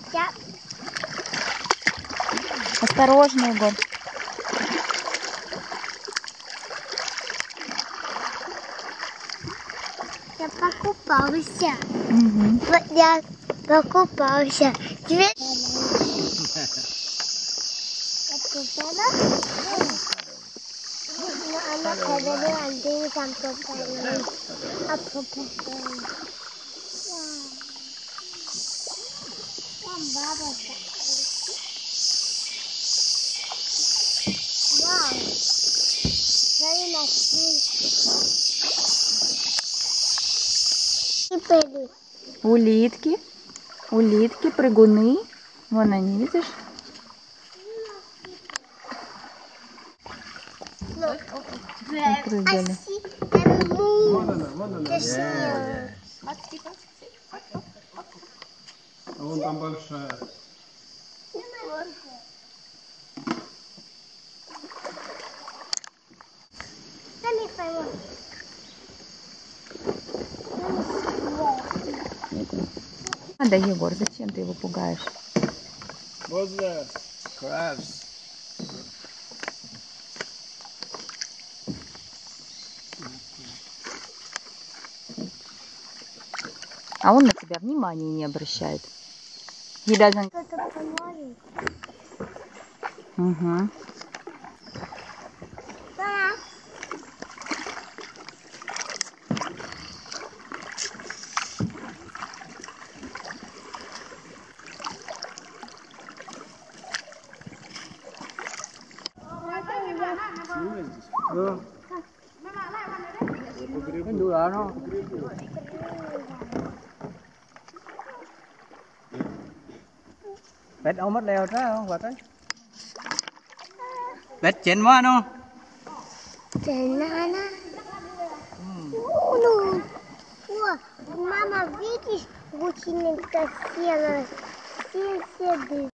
Я Осторожно, Егор. покупался. Угу. Я покупался. Теперь... Она когда Андрей там попала. А попала. Там баба. Вау. Very nice. Теперь. Улитки. Улитки, прыгуны. Вон они, видишь? Прыгали. А вон там большая. Надо, Егор, зачем ты его пугаешь? What's that? Crabs. А он на тебя внимания не обращает. He doesn't... Кто-то поможет. Угу. Мама. Да. Cái đùi đó nó. Bét ông mất leo ra không vật đấy. Bét chén quá nó. Banana. Мама, видишь, гусеница села. Все